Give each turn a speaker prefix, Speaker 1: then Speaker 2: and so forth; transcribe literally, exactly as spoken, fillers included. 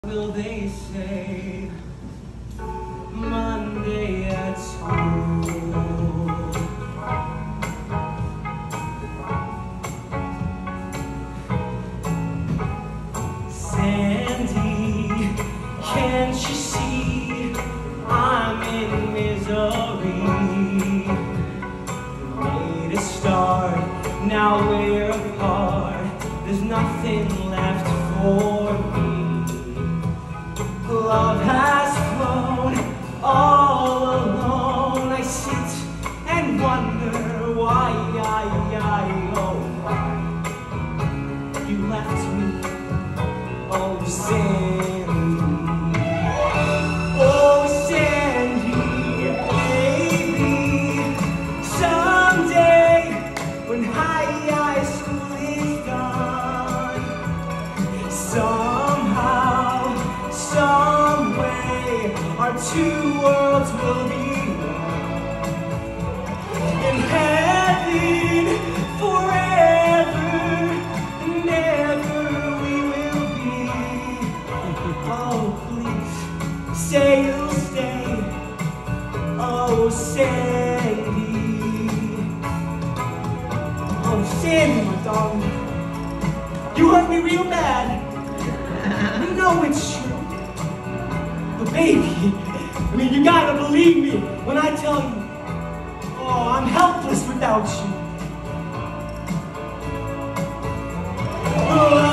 Speaker 1: Will they say Monday at school? Sandy, can't you see I'm in misery? We made a start, now we're apart. There's nothing left for me. Love has flown all alone. I sit and wonder why, I, I, oh why you left me, oh Sandy, oh Sandy, maybe someday when high, high school is done, somehow, some our two worlds will be in heaven forever and ever we will be. Oh, please say you'll stay. Oh, Sandy. Oh, Sandy, my darling. You hurt me real bad. You know it's true. But baby, I mean, you gotta believe me when I tell you, oh, I'm helpless without you. Oh,